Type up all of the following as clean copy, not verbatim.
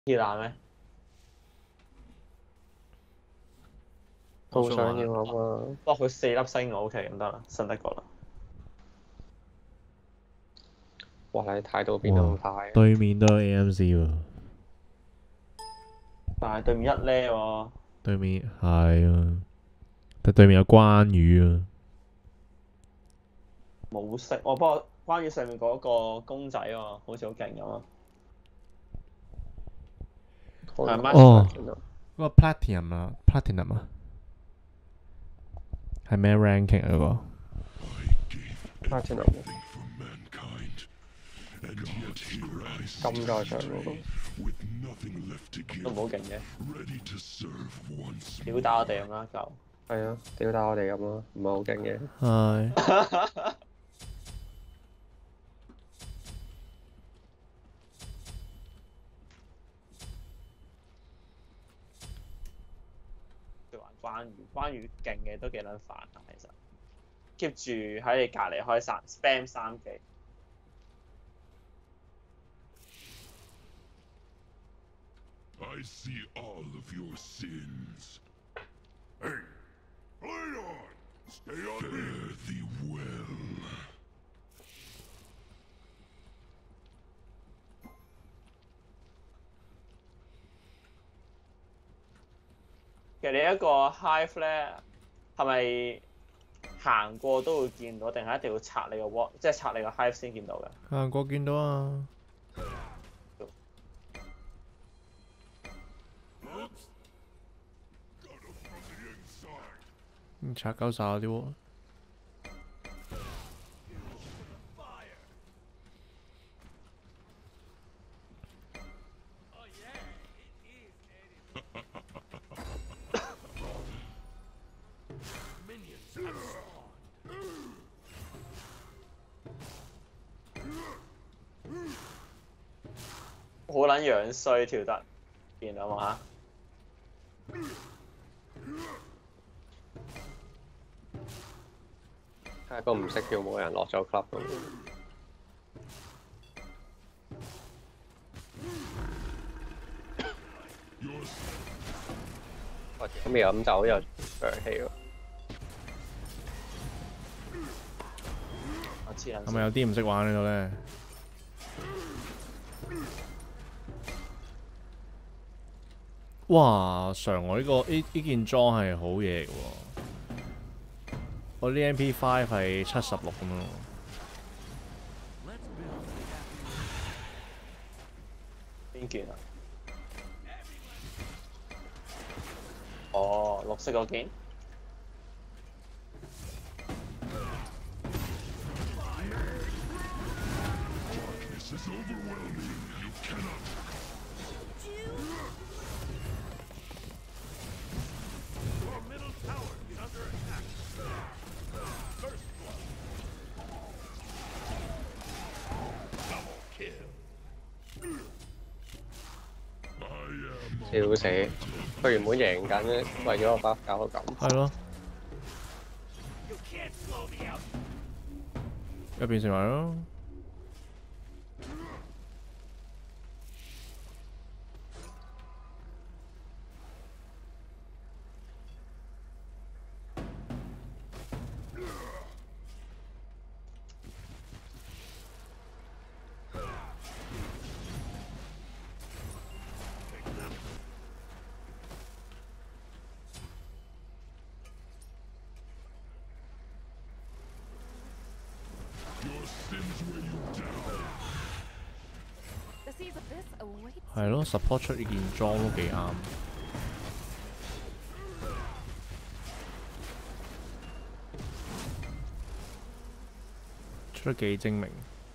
熱男咩？ 好想要啊嘛！ 不過佢4粒星我 OK 咁得啦，信得過啦。 哇！你態度變得咁快， 對面都有 AMC 喎。 但係對面1呢喎。 對面係啊，但對面有關羽啊。 冇識不過關於上面嗰個公仔喎，好似好勁咁啊！係咩？ 哦，嗰個 Platinum 啊，Platinum 啊，係咩 ranking 啊？嗰個 Platinum 金在上嗰個， 都唔好勁嘅，屌打我哋咁啦，就係啊，屌打我哋咁咯，唔係好勁嘅。 係。 關羽勁嘅都幾撚煩啊，其實 keep 住喺你隔離開spam 3技。 I see all of your sins. Hey, play on! Stay on Fare thee well. 其實你一個 hive 咧，係咪行過都會見到，定係一定要拆你個 wall，即係拆你個 hive 先見到嘅？ 行過見到啊。拆鳩晒啲喎。 好撚樣衰跳得，見到嘛？ 係個唔識跳舞嘅人落咗 club 咁。咁未飲酒又長氣喎。 係咪有啲唔識玩呢度咧？哇！常我呢件裝係好嘢嘅喎，我啲 MP5 係76咁樣。 邊件啊？哦，綠色嗰件。 This is overwhelming. You cannot. Your middle tower is under attack. First blood. Double kill. I am. 笑死！佢原本贏緊，為咗個 buff 搞到咁。 係咯。入邊成埋咯。係咯 ，support 出呢件裝都幾啱。出得幾精明。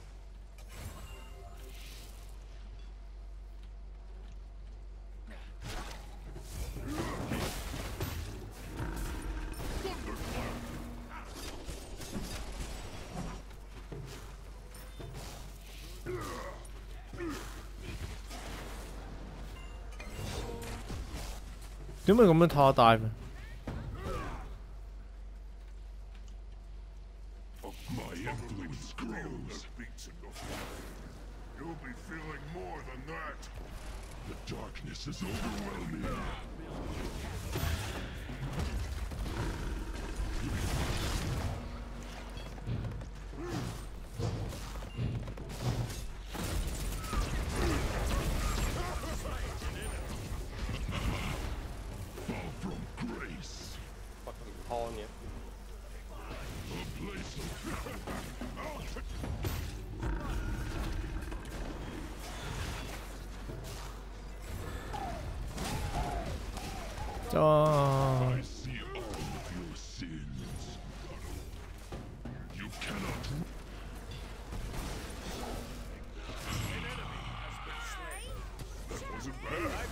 點解咁樣拖大？ My influence grows. You'll be feeling more than that. The dark darkness is overwhelming. Fall from grace. 不唔湯嘅。 A place of John. I see all of your sins. You cannot. That wasn't bad.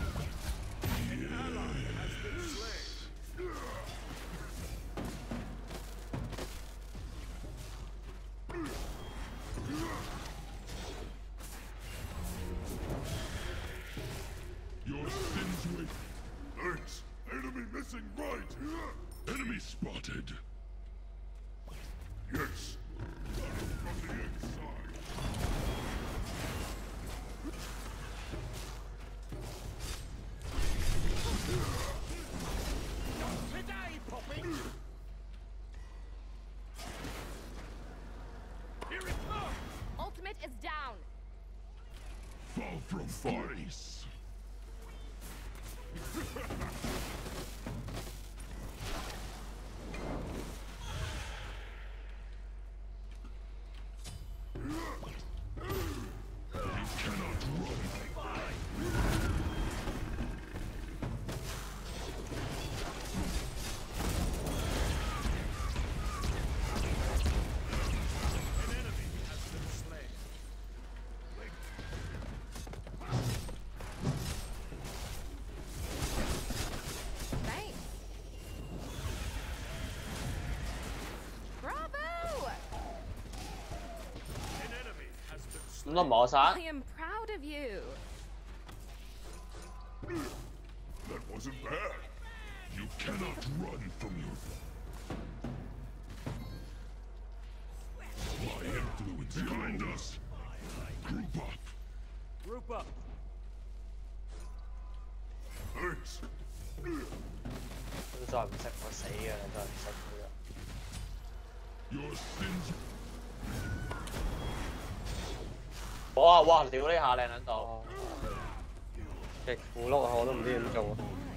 Your sins wait. Thanks. Enemy missing right. Enemy spotted. Yes. From the inside. Ultimate is down. Fall from grace. You cannot run. Thanks. Bravo! 咁都摸晒 I。am proud of you. That wasn't bad. You cannot run from your. My influence behind us. Group up. Group up. Thanks. 都再唔識我死嘅，你再唔識佢啦。 Your sins. 哇哇！屌呢下靚撚到， 極負碌啊！我都唔知點做啊！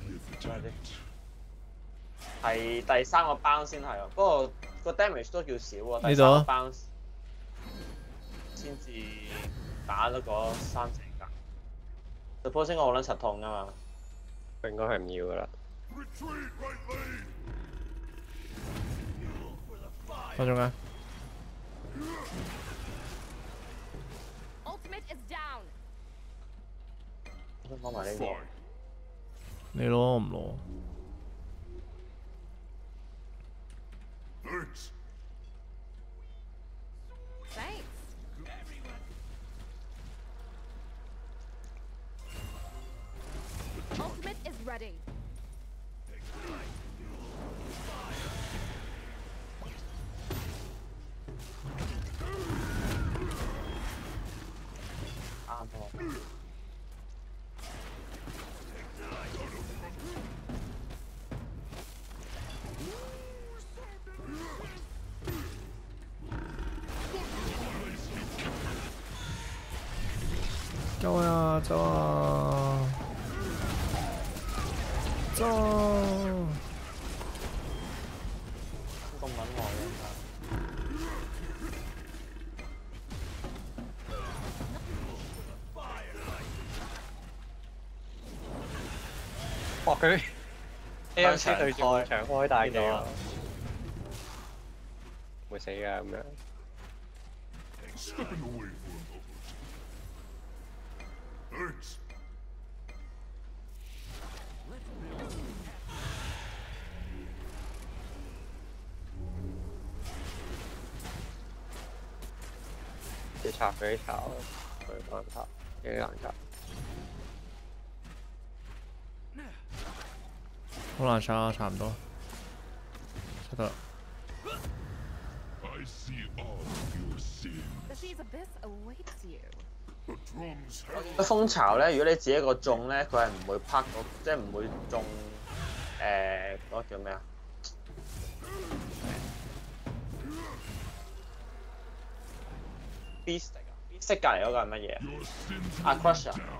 係第三個 bounce 先係喎，不過個 damage 都叫少喎。第呢度啊三個 bounce 先至打咗嗰3隻格。suppose 應該好撚實痛㗎嘛。 應該係唔要噶啦。 Retreat, right lane. 分鐘啊！ Ultimate is down. 幫埋呢個。 Fine. 你攞我唔攞？ Thanks. Thanks. Ultimate is ready. Go 啊，走啊，走！ 咁撚耐嘅。 哇！佢 A.M. A.M.C 對住我長開大咗，會死㗎咁樣。 Stepping away for a moment. Thanks. 要插俾啲炒，佢冇辦法，幾難插。 好難插啊，差唔多，插得。 I see all of your sins. The sea's abyss awaits you. The drums herald 蜂巢咧，如果你自己一個中咧，佢係唔會拍到，即係唔會中嗰個叫咩啊？ Beast 啊 ，Beast 隔離嗰個係乜嘢 your sins 啊 will ？Crusher， down.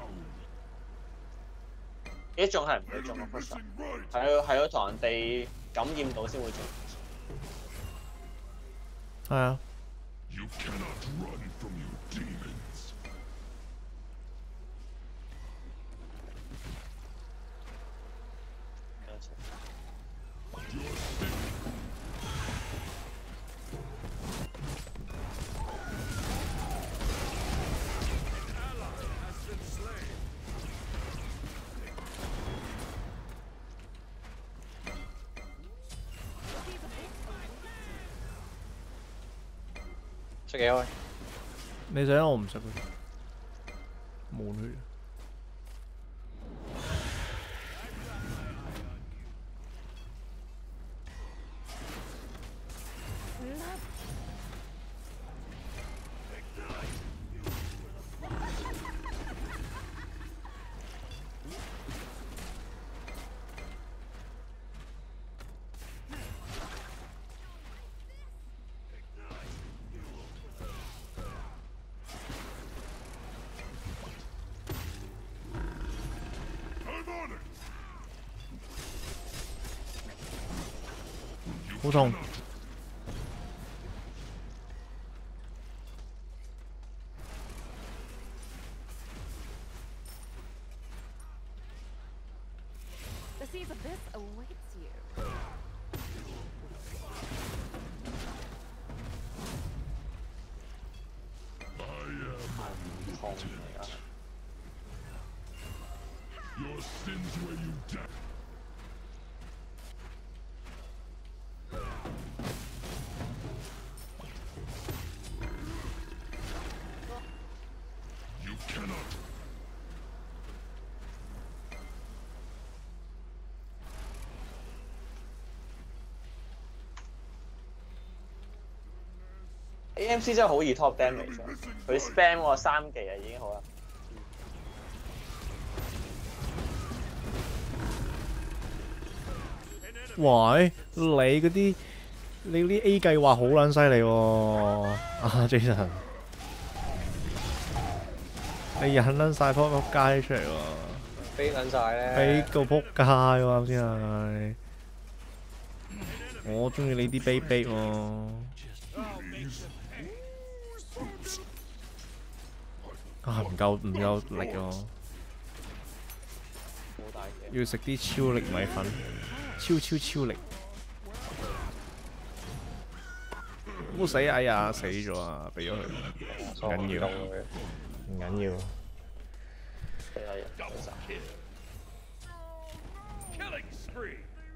呢種係唔會中個 Crusher， Everything right. 係要同人哋感染到先會中。 係啊， You cannot run from your demons. 食嘢喂， 你想我唔食佢，冇血。 I'm on it. 好痛！ The seas abyss awaits you. 痛嚟㗎。 Your sins weigh you down. You cannot. AMC 真係好易 top damage 啊！佢 spam 嗰個3技啊已經好啦。 喂，你嗰啲你啲 A 計劃好撚犀利喎，啊 Jason，你引撚晒撲街出嚟喎， 飛撚晒咧。 俾個撲街喎啱先係，我中意你啲 baby 喎，啊唔夠力喎， 好大嘅。 要食啲超力米粉，超力。 唔好死！哎呀，死咗啊！俾咗佢，唔緊要，唔緊要。 係啊， Double kill. Killing spree.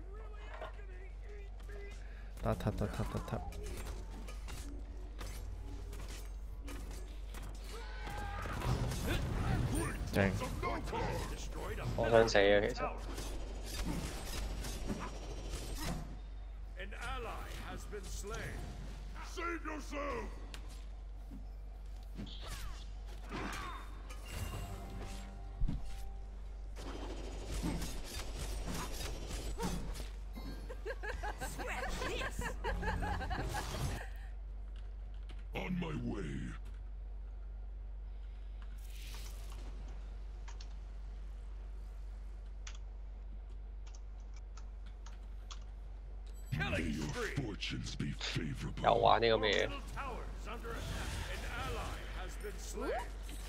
得。正。 Destroyed a 我想死啊，其實。 An ally has been slain. Save yourself. On my way. May your fortunes be favorable. 又玩呢咁嘅嘢， Middle tower is under attack. An ally has been slain.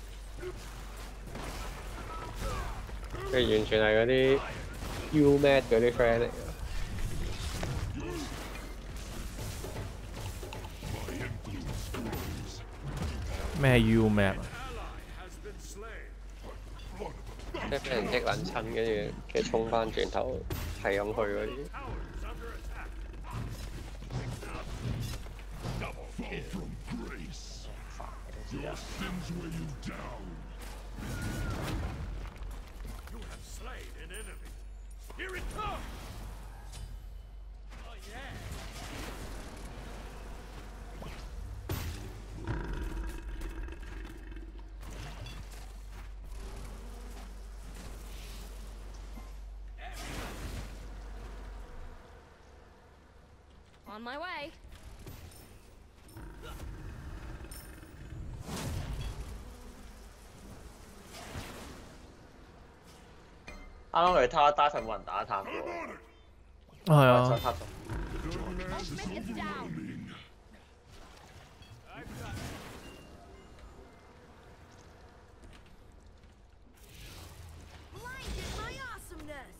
佢完全係嗰啲 UMAT 嗰啲 friend 嚟嘅。 My influence grows. 咩係 U map 啊？ Ally has been slain. 即係俾人擊撚親，跟住衝翻轉頭，係咁去嗰啲。 Tower is under attack. Double kill. From grace. 煩嘅 Your sins weigh you down. You have slain an enemy. Here it comes. Oh yeah. On my way. 啱啱佢他打實冇人打探過， 係啊再，塔咗。 Ultimate is down. Blinded my awesomeness!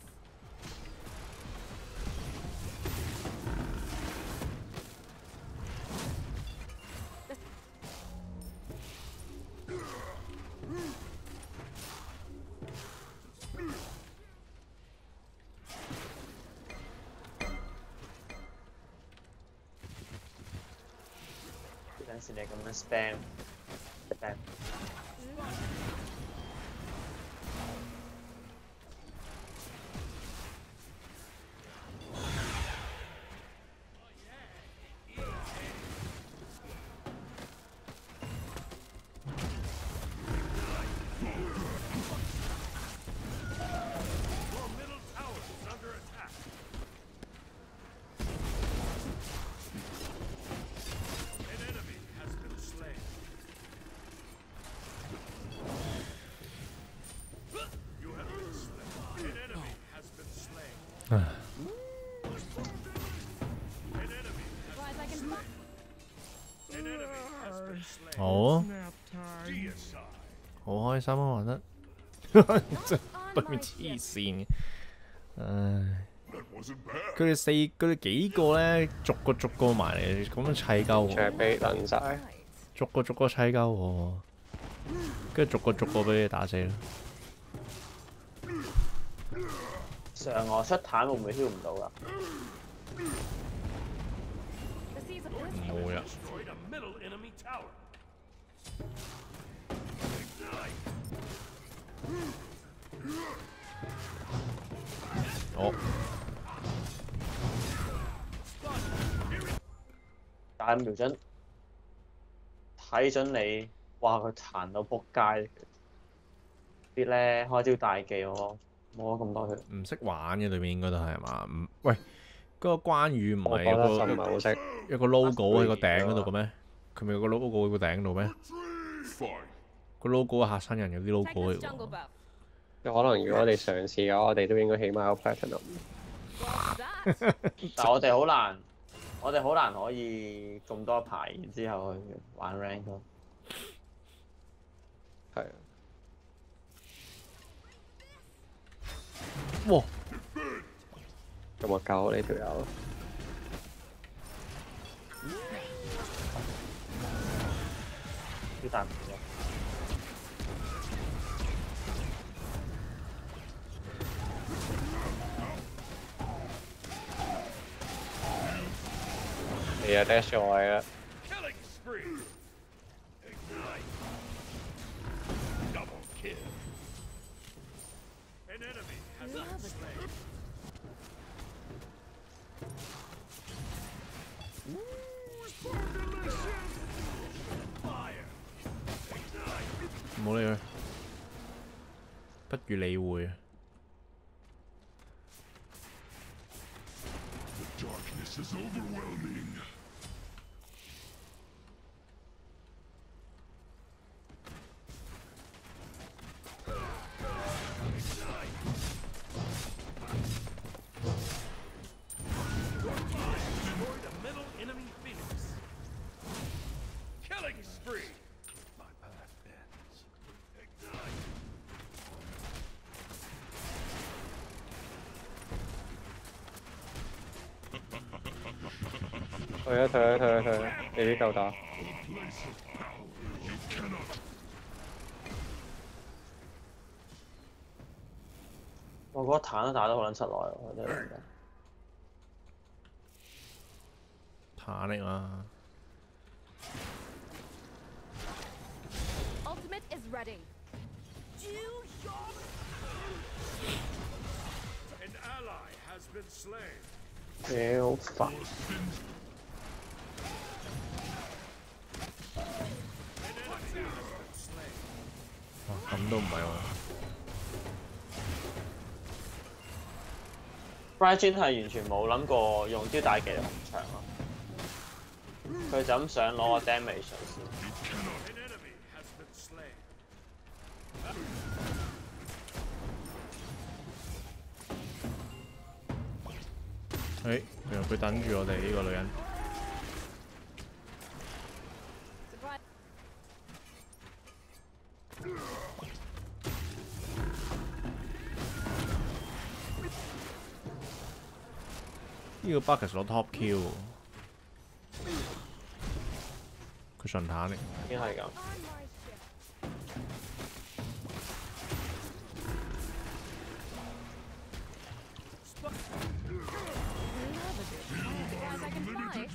Đang xin để comment spam. Your middle tower is under attack. An enemy has been slain. You have been slain. An enemy has been slain. An enemy has Surprise I can been slain. An enemy has been slain. 好啊， Deicide. 好開心啊，玩得， on 對 my 面 ship. 黐線嘅，唉，佢哋幾個咧，逐個埋嚟，咁樣砌鳩仲係我， 俾撚晒。 Right. 逐個砌鳩我，跟住逐個俾你打死啦。 上我出坦會唔會 heal 唔到㗎？ The seas of bliss 冇呀， Destroyed a middle enemy tower. 好， 但係瞄準睇準你，哇！佢彈到仆街，啲咧開招大技喎，冇咗咁多血。 唔識玩嘅對面應該都係嘛？唔，喂，嗰個關羽唔係我覺得就唔係有好識。 個 logo 喺個頂嗰度嘅咩？佢咪有個 logo 喺個頂度咩？個 logo 嚇親人，有啲 Take logo this 嚟 jungle 喎。 buff. 可能如果我哋嘗試嘅話，我哋都應該起碼有 platinum。 What's that? 但係我哋好難可以咁多排，然之後去玩 rank 咯。 係啊， 哇！ 咁我救呢條友。 啲彈唔咗。 你又 dash 咗我啦， Killing spree. Ignite. Double kill. An enemy has been slain. Fire. Ignite. 唔好理佢，不如理會啊！ Darkness is overwhelming. Destroyed a middle enemy phoenix. Killing spree. My path ends. Ignite. 退，你啲夠打。 我覺得坦都打得好撚出耐喎，我真係覺得。 坦嚟嘛， Ultimate is ready. An ally has been slain. 屌煩！ An enemy has been slain. 哇咁都唔係喎。 Brian 係完全冇諗過用招大技嚟紅牆咯。 佢就咁想攞個 damage 先。 An enemy has been slain. 原來佢等住我哋呢個女人。 Surprise. 呢個 Bacchus 攞 top kill 喎，佢純坦嚟。 已經係咁。 Guys, I can fly.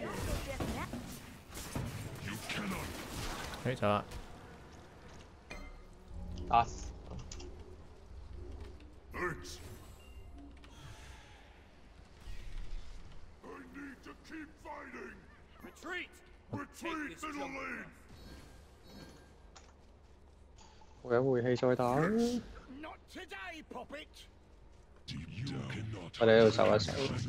走啦！ 打 Thanks. I need to keep fighting. Retreat. Retreat, middle lane. 回一回氣再打。 Not today, Poppet. 我哋喺度守一守。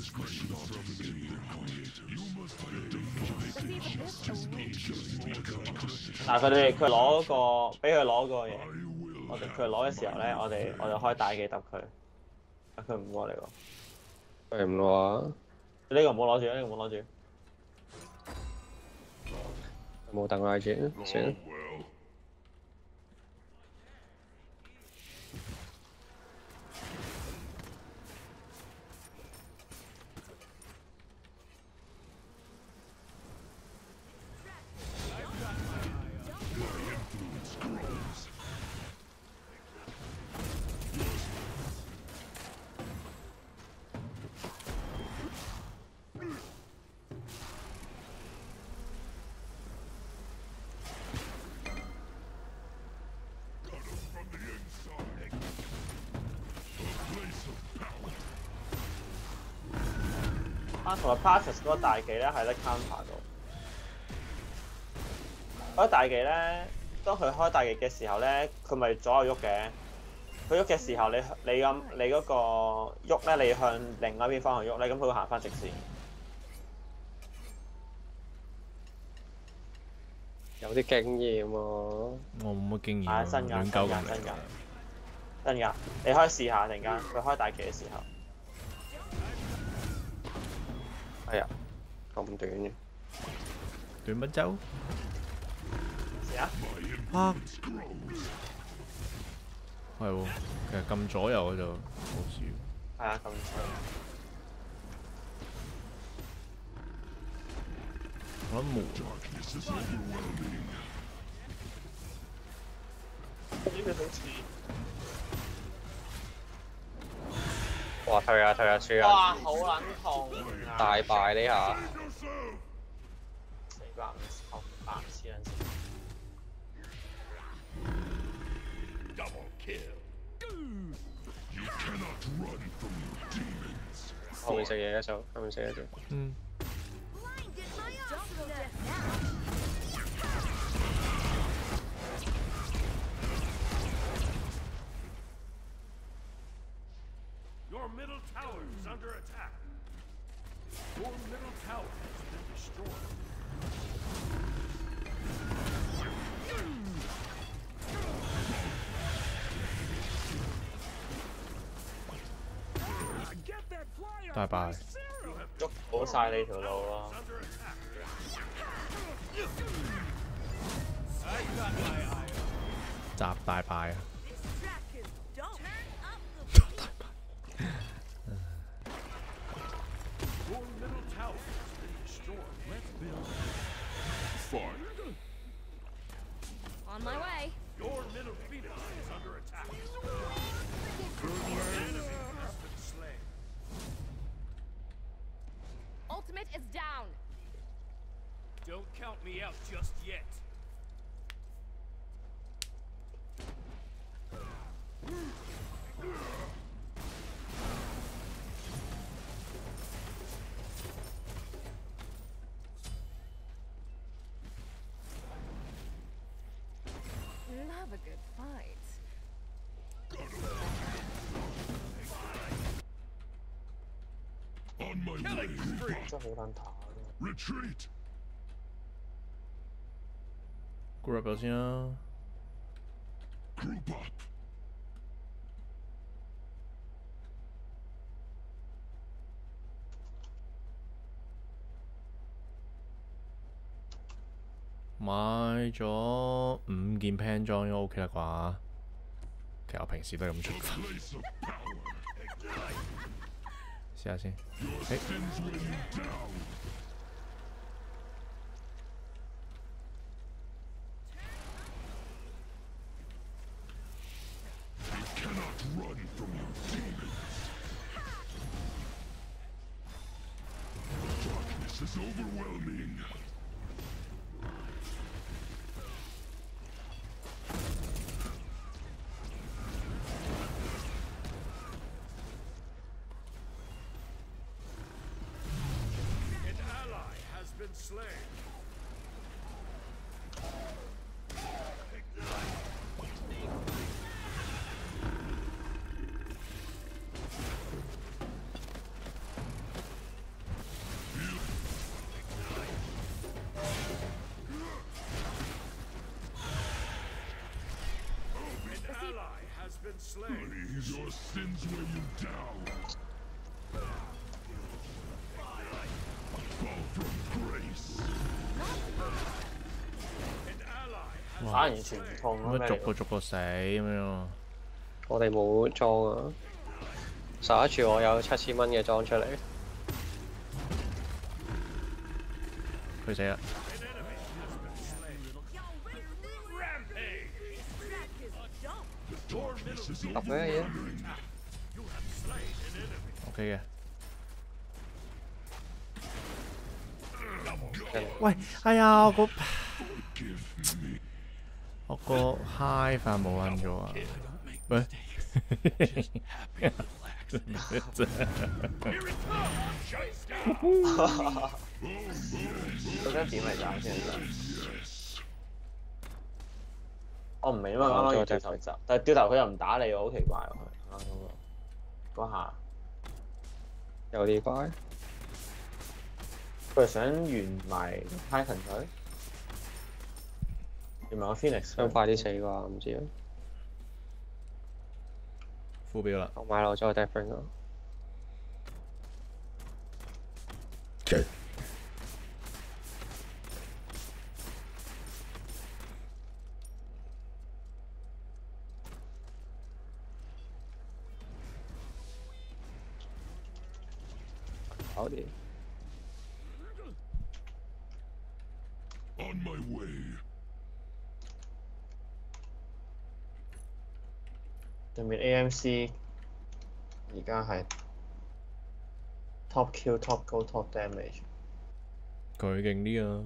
但係佢攞個，俾佢攞個嘢，佢攞嘅時候咧，我哋開大技揼佢，佢唔過嚟喎。 佢唔攞啊？ 呢個唔好攞住，呢個唔好攞住。 冇等拉住，算啦。 同埋 Bacchus 嗰個大技咧係得 counter 到。嗰個大技咧，當佢開大技嘅時候咧，佢咪左右喐嘅。佢喐嘅時候，你嗰個喐咧，你向另外一邊方向喐咧，咁佢會行翻直線。 有啲經驗喎。 我冇乜經驗係啊， 真㗎， 亂鳩咁嚟。 真㗎，你可以試下突然間佢開大技嘅時候。 哎呀，咁短嘅。 短不周？ 試下。 啊！係喎，其實撳左右我就好少。 係啊，咁我諗冇。 呢個好似。 哇！退啊退啊，輸啊！ 哇！好撚痛啊！ 大敗呢下。 死啦！唔白痴撚線。 Double kill. You cannot run from your demons. 後面食嘢一手，後面食嘢一手。 嗯。 Blinded my awesomeness. Your middle tower is under attack. Your middle tower has been destroyed. Get that fly 大敗。 捉好晒你條路咯。 under attack. 集大敗啊！ Distracted. Don't turn up the 集大敗。 Your middle tower has been destroyed. Let's build. Fine. On my way. Your middle phoenix is under attack. Your enemy has been slain. Ultimate is down. Don't count me out just yet. Love a good fight. On my way. 真係好撚彈。 Retreat. group 咗先啦。買咗5件 pan 裝應該 OK 啦啩？其實我平時都係咁出㗎。試下先。 反完全唔痛咯， 乜逐個死咁樣。 我哋冇裝啊！上一次我有7000蚊嘅裝出嚟。 佢死啦！ 揼咩嘢 ？OK 嘅。喂，哎呀，我個 high 飯冇摁咗啊！喂， 究竟點嚟打先？我唔明啊嘛，啱啱要掉頭走，但係掉頭佢又唔打你喎，好奇怪喎佢嗰下有啲怪。 佢係想完埋 Titan 佢，完埋個 Phoenix， 想快啲死啩？唔知啊。 副標啦。 我買落咗個 Deathbringer 咯。好啲。 On my way. 對面 AMC 而家係 top kill、top goal、top damage。 佢勁啲啊！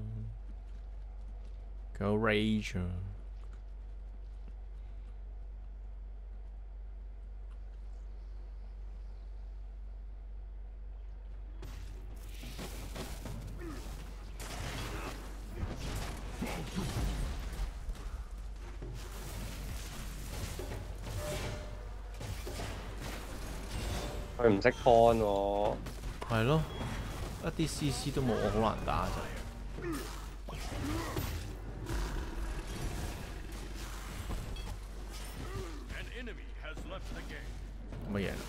佢有 rage 啊！ 佢唔識 con 喎。 係咯，一啲 CC 都冇，我好難打真係。乜嘢？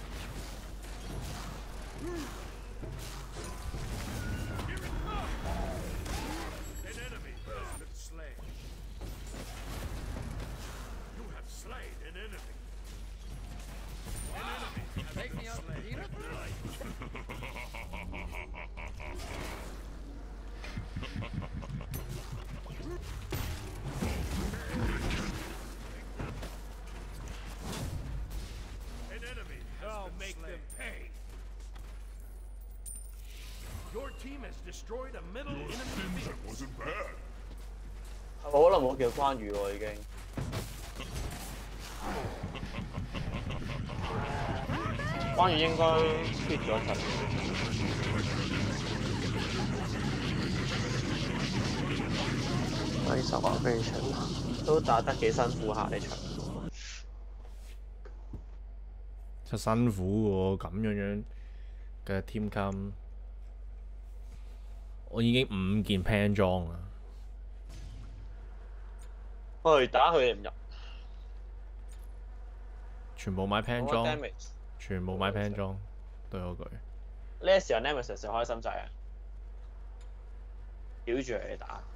我可能冇叫關羽喎已經。關羽應該 hit 咗陣。 90啊，非常都打得幾辛苦下呢場。 真辛苦喎，咁樣嘅 team cam， 我已經5件 pan 裝啦。 我哋打佢哋唔入。 全部買 pan 冇乜裝， damage。 全部買 pan 裝，對嗰句。 呢個時候 Nemesis 就開心仔啊，屌住佢哋打。